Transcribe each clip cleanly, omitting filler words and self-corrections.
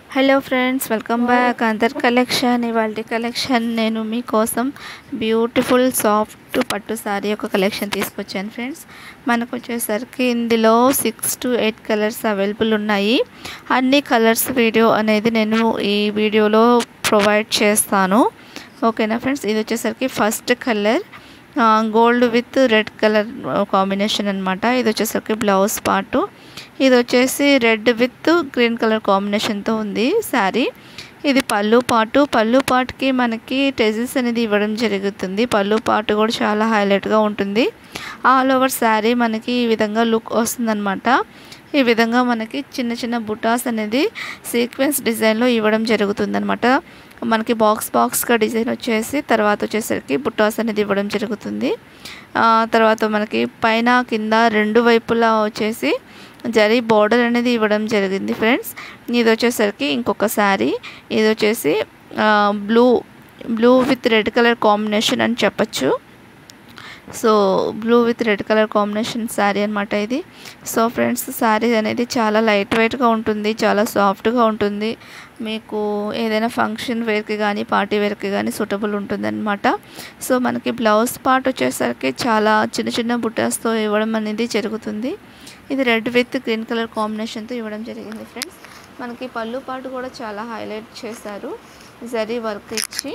Hello friends, welcome back అందర్ collection. ఇవాళ collection నేను మీకోసం బ్యూటిఫుల్ సాఫ్ట్ పట్టు సారీ ఒక కలెక్షన్ తీసుకొచ్చాను ఫ్రెండ్స్. మనకు వచ్చేసరికి ఇందులో 6 to 8 కలర్స్ అవైలబుల్ ఉన్నాయి. అన్ని కలర్స్ వీడియో అనేది నేను ఈ వీడియోలో ప్రొవైడ్ చేస్తాను. ఓకేనా ఫ్రెండ్స్. ఇది వచ్చేసరికి first colour gold with red colour combination అనమాట. ఇది వచ్చేసరికి బ్లౌజ్ పార్టు. ఇది వచ్చేసి రెడ్ విత్ గ్రీన్ కలర్ కాంబినేషన్తో ఉంది శారీ. ఇది పళ్ళు పాటుకి మనకి టెజిల్స్ అనేది ఇవ్వడం జరుగుతుంది. పళ్ళు పాటు కూడా చాలా హైలైట్గా ఉంటుంది. ఆల్ ఓవర్ శారీ మనకి ఈ విధంగా లుక్ వస్తుందన్నమాట. ఈ విధంగా మనకి చిన్న చిన్న బుటాస్ అనేది సీక్వెన్స్ డిజైన్లో ఇవ్వడం జరుగుతుందన్నమాట. మనకి బాక్స్గా డిజైన్ వచ్చేసి తర్వాత వచ్చేసరికి బుటాస్ అనేది ఇవ్వడం జరుగుతుంది. తర్వాత మనకి పైన కింద రెండు వైపులా వచ్చేసి జరీ బోర్డర్ అనేది ఇవ్వడం జరిగింది ఫ్రెండ్స్. ఇది వచ్చేసరికి ఇంకొక శారీ. ఇది వచ్చేసి blue with red colour combination అని చెప్పచ్చు. So blue with red colour combination sari అనమాట ఇది. సో ఫ్రెండ్స్, శారీ అనేది చాలా లైట్ వెయిట్గా ఉంటుంది, చాలా సాఫ్ట్గా ఉంటుంది. మీకు ఏదైనా ఫంక్షన్ వేర్కి కానీ పార్టీ వేర్కి కానీ సూటబుల్ ఉంటుందన్నమాట. సో మనకి బ్లౌజ్ పార్ట్ వచ్చేసరికి చాలా చిన్న చిన్న బుట్టాస్తో ఇవ్వడం అనేది జరుగుతుంది. ఇది రెడ్ విత్ గ్రీన్ కలర్ కాంబినేషన్తో ఇవ్వడం జరిగింది ఫ్రెండ్స్. మనకి పళ్ళు పాటు కూడా చాలా హైలైట్ చేశారు జరీ వర్క్ ఇచ్చి.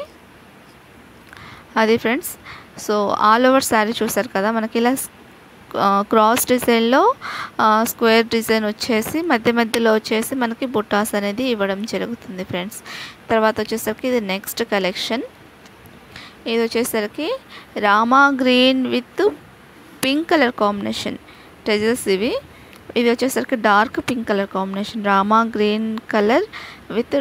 అది ఫ్రెండ్స్. సో ఆల్ ఓవర్ శారీ చూసారు కదా, మనకి ఇలా క్రాస్ డిజైన్లో స్క్వేర్ డిజైన్ వచ్చేసి మధ్యలో వచ్చేసి మనకి బుట్టాస్ అనేది ఇవ్వడం జరుగుతుంది ఫ్రెండ్స్. తర్వాత వచ్చేసరికి ఇది నెక్స్ట్ కలెక్షన్. ఇది వచ్చేసరికి Rama green with pink colour combination tassels ఇవి. ఇది వచ్చేసరికి dark pink colour combination. Rama green colour with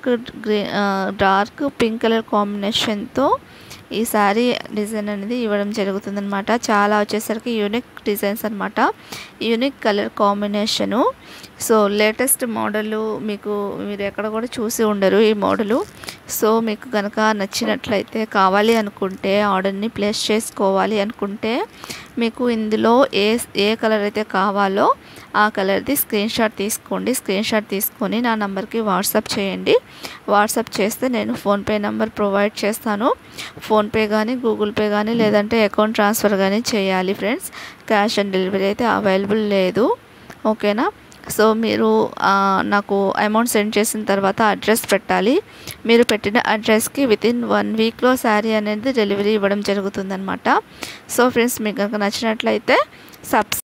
dark pink colour కాంబినేషన్తో ఈ శారీ డిజైన్ అనేది ఇవ్వడం జరుగుతుందన్నమాట. చాలా వచ్చేసరికి యూనిక్ డిజైన్స్ అనమాట, unique colour combination. So latest model మీరు ఎక్కడ కూడా చూసి ఉండరు ఈ మోడలు. సో మీకు కనుక నచ్చినట్లయితే కావాలి అనుకుంటే ఆర్డర్ని ప్లేస్ చేసుకోవాలి అనుకుంటే మీకు ఇందులో ఏ కలర్ అయితే కావాలో ఆ కలర్ది స్క్రీన్ షాట్ తీసుకోండి. స్క్రీన్ షాట్ తీసుకొని నా నెంబర్కి వాట్సాప్ చేయండి. వాట్సాప్ చేస్తే నేను ఫోన్పే నెంబర్ ప్రొవైడ్ చేస్తాను. ఫోన్పే కానీ గూగుల్ పే కానీ లేదంటే అకౌంట్ ట్రాన్స్ఫర్ కానీ చేయాలి ఫ్రెండ్స్. క్యాష్ ఆన్ డెలివరీ అయితే అవైలబుల్ లేదు. ఓకేనా. సో మీరు నాకు అమౌంట్ సెండ్ చేసిన తర్వాత అడ్రస్ పెట్టాలి. మీరు పెట్టిన అడ్రస్కి వితిన్ 1 వీక్లో శారీ అనేది డెలివరీ ఇవ్వడం జరుగుతుందన్నమాట. సో ఫ్రెండ్స్, మీకు కనుక నచ్చినట్లయితే